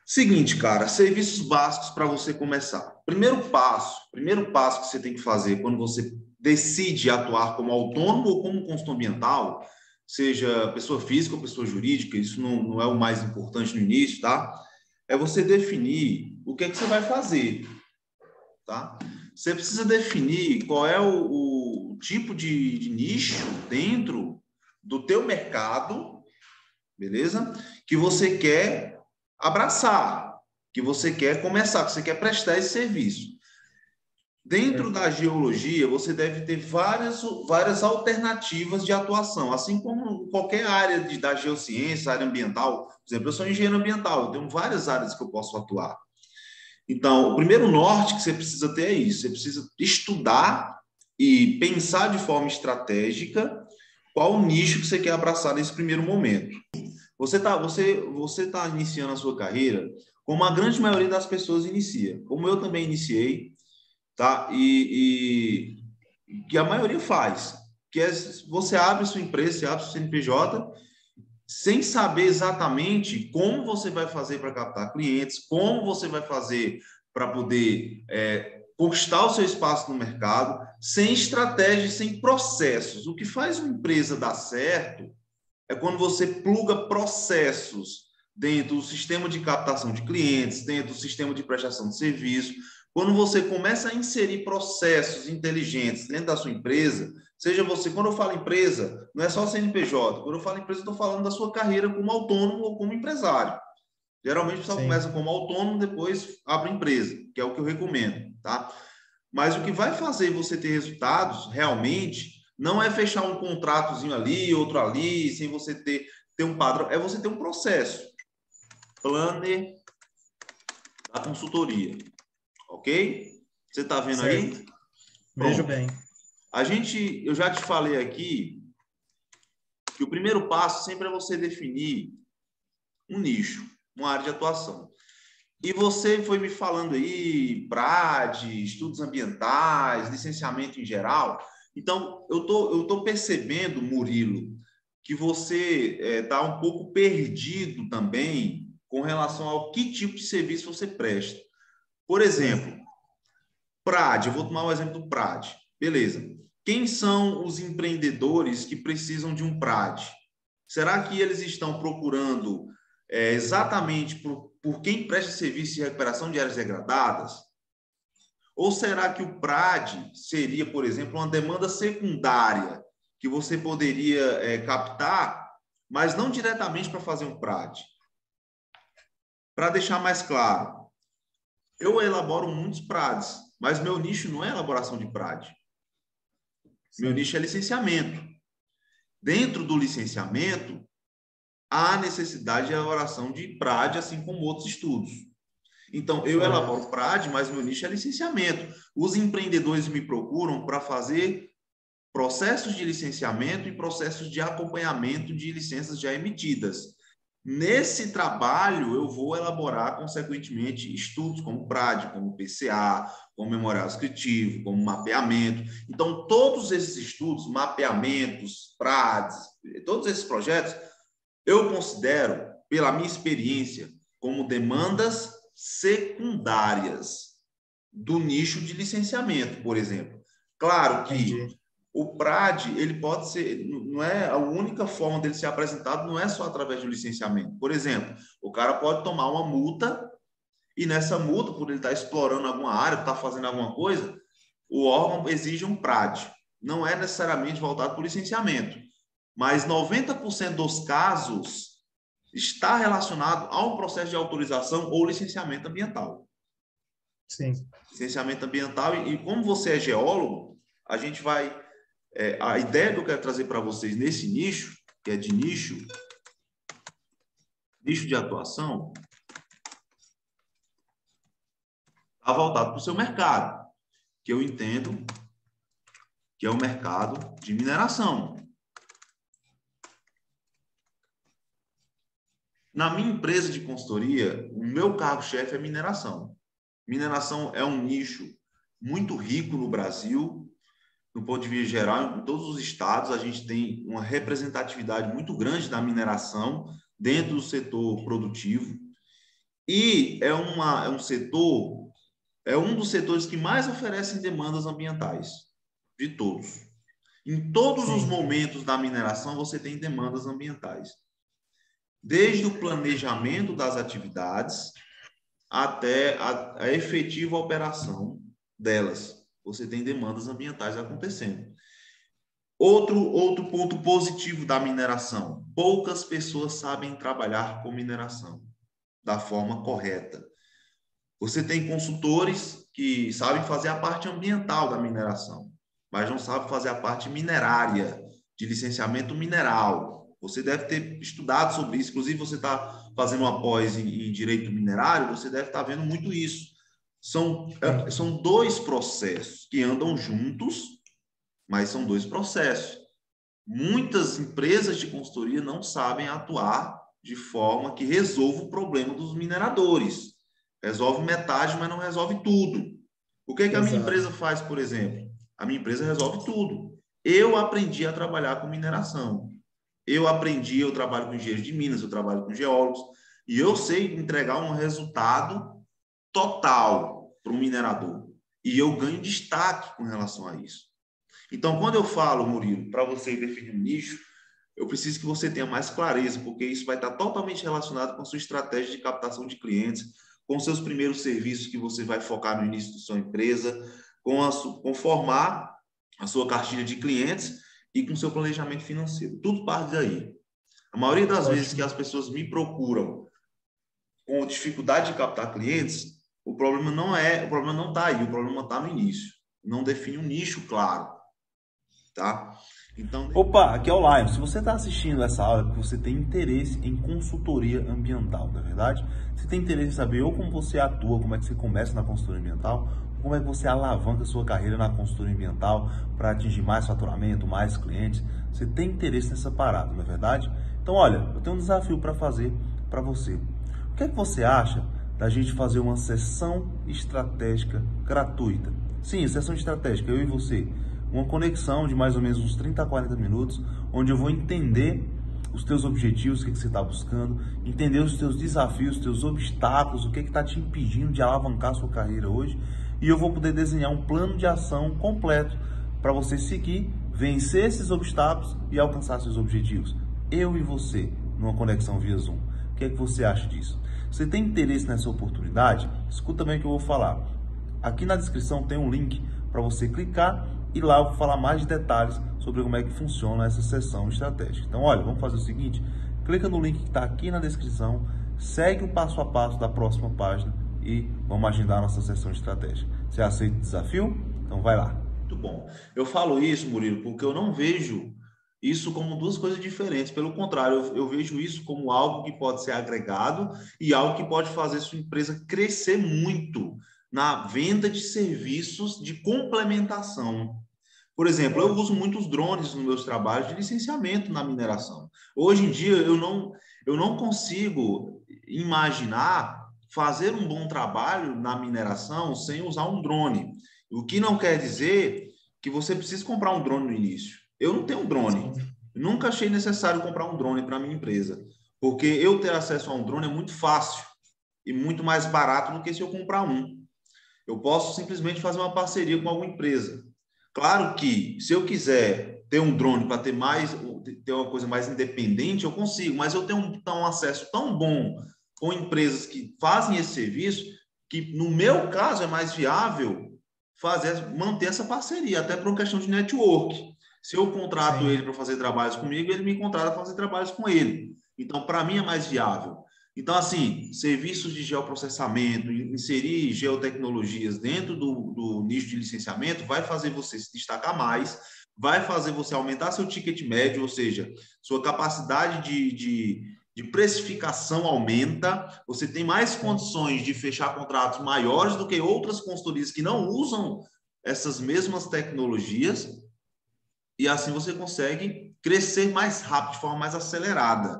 Seguinte, cara, serviços básicos para você começar. Primeiro passo que você tem que fazer quando você decide atuar como autônomo ou como consultor ambiental, seja pessoa física ou pessoa jurídica, isso não é o mais importante no início, tá? É você definir o que é que você vai fazer, tá? Você precisa definir qual é o tipo de nicho dentro do teu mercado, beleza? Que você quer abraçar, que você quer começar, que você quer prestar esse serviço. Dentro Certo. da geologia, você deve ter várias alternativas de atuação, assim como qualquer área da geociência, área ambiental. Por exemplo, eu sou engenheiro ambiental, eu tenho várias áreas que eu posso atuar. Então, o primeiro norte que você precisa ter é isso: você precisa estudar e pensar de forma estratégica qual o nicho que você quer abraçar nesse primeiro momento. Você tá iniciando a sua carreira como a grande maioria das pessoas inicia, como eu também iniciei, tá? E que a maioria faz, que é você abre sua empresa, você abre seu CNPJ, sem saber exatamente como você vai fazer para captar clientes, como você vai fazer para poder conquistar o seu espaço no mercado, sem estratégia, sem processos. O que faz uma empresa dar certo é quando você pluga processos dentro do sistema de captação de clientes, dentro do sistema de prestação de serviço. Quando você começa a inserir processos inteligentes dentro da sua empresa, seja você, quando eu falo empresa, não é só CNPJ, quando eu falo empresa, eu estou falando da sua carreira como autônomo ou como empresário. Geralmente o pessoal Sim. começa como autônomo, depois abre empresa, que é o que eu recomendo, tá? Mas o que vai fazer você ter resultados realmente não é fechar um contratozinho ali, outro ali, sem você ter um padrão, é você ter um processo. Planner da consultoria, ok? Você está vendo Certo. aí? Vejo Pronto. bem. Eu já te falei aqui que o primeiro passo sempre é você definir um nicho, uma área de atuação. E você foi me falando aí, PRAD, estudos ambientais, licenciamento em geral. Então, eu tô percebendo, Murilo, que você está um pouco perdido também com relação ao que tipo de serviço você presta. Por Sim. exemplo, PRAD, eu vou tomar o exemplo do PRAD. Beleza. Quem são os empreendedores que precisam de um PRAD? Será que eles estão procurando exatamente por quem presta serviço de recuperação de áreas degradadas? Ou será que o PRAD seria, por exemplo, uma demanda secundária que você poderia captar, mas não diretamente para fazer um PRAD? Para deixar mais claro, eu elaboro muitos PRADs, mas meu nicho não é elaboração de PRAD. Meu Sim. nicho é licenciamento. Dentro do licenciamento, há necessidade de elaboração de PRAD, assim como outros estudos. Então, eu Correto. elaboro PRAD, mas meu nicho é licenciamento. Os empreendedores me procuram para fazer processos de licenciamento e processos de acompanhamento de licenças já emitidas. Nesse trabalho, eu vou elaborar, consequentemente, estudos como PRAD, como PCA, como memorial descritivo, como mapeamento. Então, todos esses estudos, mapeamentos, PRADs, todos esses projetos, eu considero, pela minha experiência, como demandas secundárias do nicho de licenciamento, por exemplo. Claro que Entendi. o PRAD, ele pode ser, não é a única forma dele ser apresentado, não é só através do licenciamento. Por exemplo, o cara pode tomar uma multa e nessa multa, por ele estar explorando alguma área, estar fazendo alguma coisa, o órgão exige um PRAD. Não é necessariamente voltado para o licenciamento, mas 90% dos casos está relacionado a um processo de autorização ou licenciamento ambiental. Sim. Licenciamento ambiental, e como você é geólogo, a gente vai. A ideia que eu quero trazer para vocês nesse nicho, que é de nicho de atuação, está voltado para o seu mercado, que eu entendo que é o mercado de mineração. Na minha empresa de consultoria, o meu cargo-chefe é mineração. Mineração é um nicho muito rico no Brasil, no ponto de vista geral, em todos os estados, a gente tem uma representatividade muito grande da mineração dentro do setor produtivo. E é um setor, é um dos setores que mais oferecem demandas ambientais, de todos. Em todos os Sim, momentos da mineração, você tem demandas ambientais. Desde o planejamento das atividades até a efetiva operação delas. Você tem demandas ambientais acontecendo. Outro ponto positivo da mineração: poucas pessoas sabem trabalhar com mineração da forma correta. Você tem consultores que sabem fazer a parte ambiental da mineração, mas não sabem fazer a parte minerária, de licenciamento mineral. Você deve ter estudado sobre isso, inclusive você está fazendo uma pós em direito minerário, você deve estar vendo muito isso. sim, São dois processos que andam juntos, mas são dois processos. Muitas empresas de consultoria não sabem atuar de forma que resolva o problema dos mineradores. Resolve metade, mas não resolve tudo. O que a minha exato. empresa faz, por exemplo? A minha empresa resolve tudo. Eu aprendi a trabalhar com mineração. Eu trabalho com engenheiros de minas, eu trabalho com geólogos, e eu sei entregar um resultado total para o minerador. E eu ganho destaque com relação a isso. Então, quando eu falo, Murilo, para você definir um nicho, eu preciso que você tenha mais clareza, porque isso vai estar totalmente relacionado com a sua estratégia de captação de clientes, com os seus primeiros serviços que você vai focar no início da sua empresa, com formar a sua cartilha de clientes e com o seu planejamento financeiro. Tudo parte daí. A maioria das vezes que Ótimo. as pessoas me procuram com dificuldade de captar clientes, o problema não está aí, o problema está no início. Não define um nicho claro, tá? Então, Opa, aqui é o Lion. Se você está assistindo essa aula, é porque você tem interesse em consultoria ambiental, não é verdade? Você tem interesse em saber ou como você atua, como é que você começa na consultoria ambiental, ou como é que você alavanca a sua carreira na consultoria ambiental para atingir mais faturamento, mais clientes. Você tem interesse nessa parada, não é verdade? Então, olha, eu tenho um desafio para fazer para você. O que é que você acha da gente fazer uma sessão estratégica gratuita? Sim, sessão estratégica, eu e você. Uma conexão de mais ou menos uns 30 a 40 minutos, onde eu vou entender os teus objetivos, o que você está buscando, entender os teus desafios, os teus obstáculos, o que está te impedindo de alavancar a sua carreira hoje, e eu vou poder desenhar um plano de ação completo para você seguir, vencer esses obstáculos e alcançar seus objetivos. Eu e você, numa conexão via Zoom. O que é que você acha disso? Você tem interesse nessa oportunidade? Escuta bem o que eu vou falar. Aqui na descrição tem um link para você clicar e lá eu vou falar mais de detalhes sobre como é que funciona essa sessão estratégica. Então, olha, vamos fazer o seguinte, clica no link que está aqui na descrição, segue o passo a passo da próxima página e vamos agendar a nossa sessão estratégica. Você aceita o desafio? Então vai lá. muito bom. Eu falo isso, Murilo, porque eu não vejo isso como duas coisas diferentes. Pelo contrário, eu vejo isso como algo que pode ser agregado e algo que pode fazer sua empresa crescer muito na venda de serviços de complementação. Por exemplo, eu uso Ótimo. muitos drones nos meus trabalhos de licenciamento na mineração. Hoje em dia, eu não consigo imaginar fazer um bom trabalho na mineração sem usar um drone. O que não quer dizer que você precisa comprar um drone no início. Eu não tenho um drone. Sim, Nunca achei necessário comprar um drone para minha empresa, porque eu ter acesso a um drone é muito fácil e muito mais barato do que se eu comprar um. Eu posso simplesmente fazer uma parceria com alguma empresa. Claro que, se eu quiser ter um drone para ter uma coisa mais independente, eu consigo, mas eu tenho um acesso tão bom com empresas que fazem esse serviço, que no meu caso é mais viável manter essa parceria, até por uma questão de network. Se eu contrato sim, ele para fazer trabalhos comigo, ele me contrata para fazer trabalhos com ele. Então, para mim é mais viável. Então, assim, serviços de geoprocessamento, inserir geotecnologias dentro do nicho de licenciamento vai fazer você se destacar mais, vai fazer você aumentar seu ticket médio, ou seja, sua capacidade de precificação aumenta, você tem mais sim. condições de fechar contratos maiores do que outras consultorias que não usam essas mesmas tecnologias, e assim você consegue crescer mais rápido, de forma mais acelerada.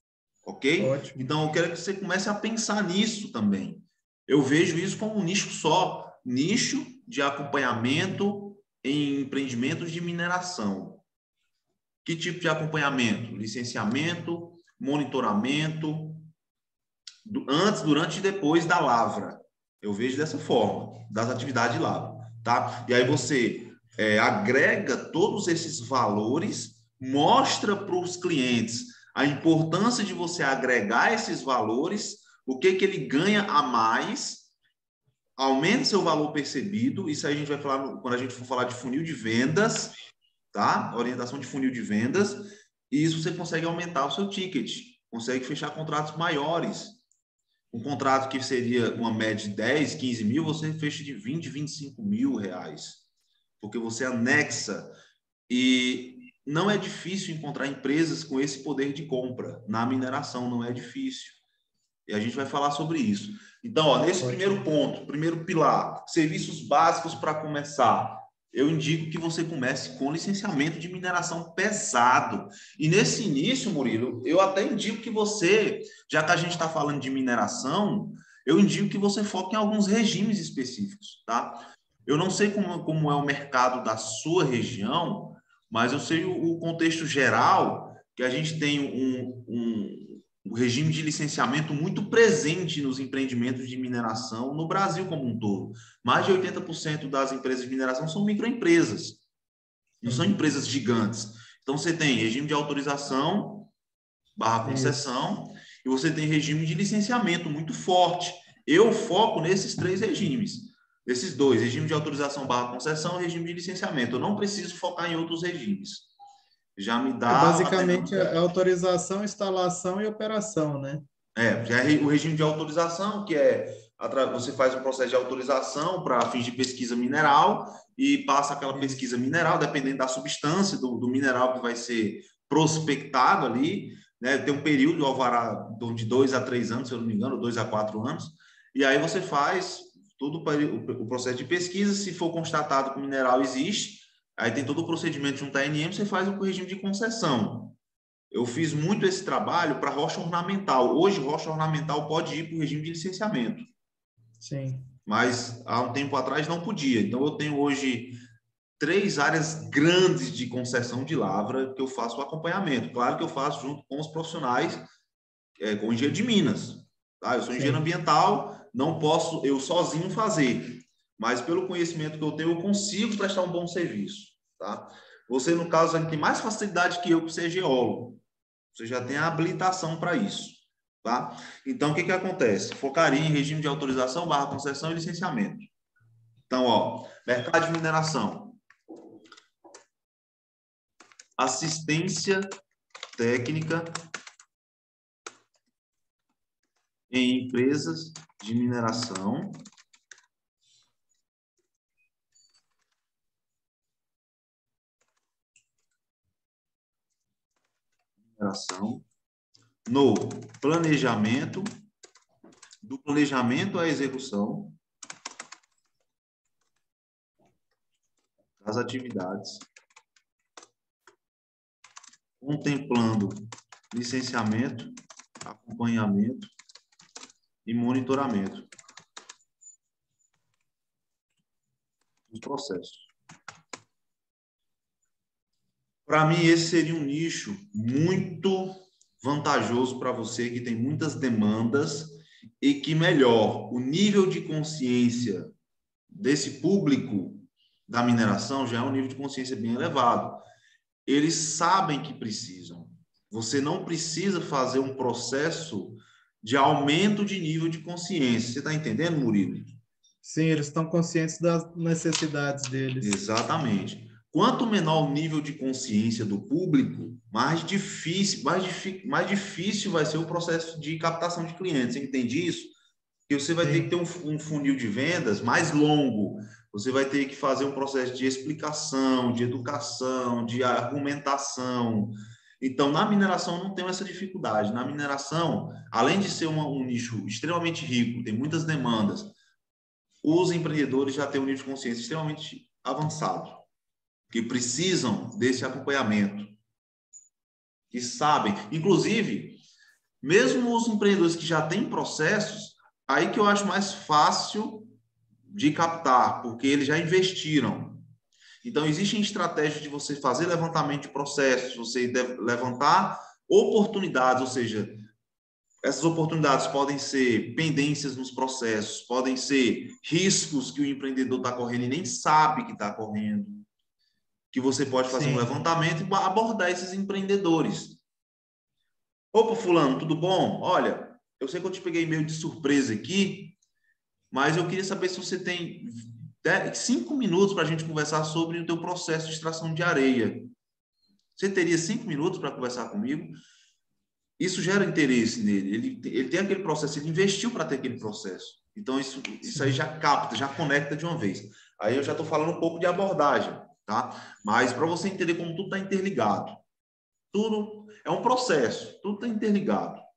Ok? Ótimo. Então, eu quero que você comece a pensar nisso também. Eu vejo isso como um nicho só, nicho de acompanhamento em empreendimentos de mineração. Que tipo de acompanhamento? Licenciamento, monitoramento, antes, durante e depois da lavra. Eu vejo dessa forma, das atividades de lavra, tá? E aí você agrega todos esses valores, mostra para os clientes a importância de você agregar esses valores, o que ele ganha a mais, aumenta seu valor percebido. Isso aí a gente vai falar quando a gente for falar de funil de vendas, tá? Orientação de funil de vendas. E isso você consegue aumentar o seu ticket, consegue fechar contratos maiores. Um contrato que seria uma média de 10, 15 mil, você fecha de 20, 25 mil reais. Porque você anexa. E não é difícil encontrar empresas com esse poder de compra. Na mineração não é difícil. E a gente vai falar sobre isso. Então, ó, nesse primeiro ponto, primeiro pilar, serviços básicos para começar, eu indico que você comece com licenciamento de mineração pesado. E nesse início, Murilo, eu até indico que você, já que a gente está falando de mineração, eu indico que você foque em alguns regimes específicos, tá? Eu não sei como é o mercado da sua região, mas eu sei o contexto geral, que a gente tem um regime de licenciamento muito presente nos empreendimentos de mineração no Brasil como um todo. Mais de 80% das empresas de mineração são microempresas, não são empresas gigantes. Então, você tem regime de autorização / concessão e você tem regime de licenciamento muito forte. Eu foco nesses 3 regimes, esses 2, regime de autorização / concessão e regime de licenciamento. Eu não preciso focar em outros regimes. Já me dá... basicamente, a autorização, instalação e operação, né? Já é o regime de autorização, que você faz um processo de autorização para fins de pesquisa mineral e passa aquela pesquisa mineral, dependendo da substância do mineral que vai ser prospectado ali, né? Tem um período de alvará de 2 a 3 anos, se eu não me engano, 2 a 4 anos, e aí você faz todo o processo de pesquisa. Se for constatado que o mineral existe, aí tem todo o procedimento junto à ANM, você faz o regime de concessão. Eu fiz muito esse trabalho para rocha ornamental. Hoje, rocha ornamental pode ir para o regime de licenciamento. Sim. Mas há um tempo atrás não podia. Então, eu tenho hoje 3 áreas grandes de concessão de lavra que eu faço o acompanhamento. Claro que eu faço junto com os profissionais, com o engenheiro de Minas. Tá? Eu sou engenheiro ambiental, não posso eu sozinho fazer. Mas pelo conhecimento que eu tenho, eu consigo prestar um bom serviço. Tá? Você, no caso, tem mais facilidade que eu por ser geólogo. Você já tem a habilitação para isso. Tá? Então, o que acontece? Focaria em regime de autorização / concessão e licenciamento. Então, ó, mercado de mineração. Assistência técnica em empresas de mineração. No planejamento, do planejamento à execução das atividades, contemplando licenciamento, acompanhamento e monitoramento dos processos. Para mim, esse seria um nicho muito vantajoso para você que tem muitas demandas e que, melhor, o nível de consciência desse público da mineração já é um nível de consciência bem elevado. Eles sabem que precisam. Você não precisa fazer um processo de aumento de nível de consciência. Você está entendendo, Murilo? Sim, eles estão conscientes das necessidades deles. Exatamente. Quanto menor o nível de consciência do público, mais difícil vai ser o processo de captação de clientes. Você entende isso? Que você vai ter que ter um funil de vendas mais longo. Você vai ter que fazer um processo de explicação, de educação, de argumentação. Então, na mineração não tem essa dificuldade. Na mineração, além de ser um nicho extremamente rico, tem muitas demandas, os empreendedores já têm um nível de consciência extremamente avançado, que precisam desse acompanhamento, que sabem. Inclusive, mesmo os empreendedores que já têm processos, aí que eu acho mais fácil de captar, porque eles já investiram. Então, existem estratégias de você fazer levantamento de processos, você deve levantar oportunidades, ou seja, Essas oportunidades podem ser pendências nos processos, podem ser riscos que o empreendedor está correndo e nem sabe que está correndo, que você pode fazer um Sim. levantamento e abordar esses empreendedores. Opa, fulano, tudo bom? Olha, eu sei que eu te peguei meio de surpresa aqui, mas eu queria saber se você tem 5 minutos para a gente conversar sobre o teu processo de extração de areia. Você teria 5 minutos para conversar comigo? Isso gera interesse nele. Ele tem aquele processo, ele investiu para ter aquele processo. Então, isso aí já capta, já conecta de uma vez. Aí eu já estou falando um pouco de abordagem, tá? Mas para você entender como tudo está interligado. Tudo é um processo, tudo está interligado.